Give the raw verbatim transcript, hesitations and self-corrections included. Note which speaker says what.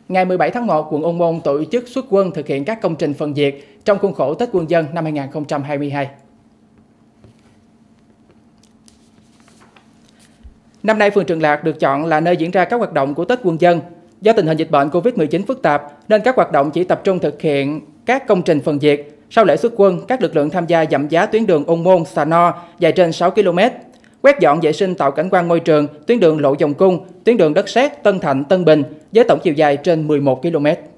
Speaker 1: ngày mười bảy tháng một, quận Ô Môn tổ chức xuất quân thực hiện các công trình phần việc trong khuôn khổ Tết Quân dân năm hai nghìn không trăm hai mươi hai. Năm nay, phường Trường Lạc được chọn là nơi diễn ra các hoạt động của Tết Quân dân. Do tình hình dịch bệnh Covid mười chín phức tạp nên các hoạt động chỉ tập trung thực hiện các công trình phần việc. Sau lễ xuất quân, các lực lượng tham gia dặm giá tuyến đường Ô Môn - Sà No dài trên sáu ki lô mét, quét dọn vệ sinh tạo cảnh quan môi trường tuyến đường Lộ Vòng Cung, tuyến đường Đất Sét - Tân Thạnh - Tân Bình với tổng chiều dài trên mười một ki lô mét.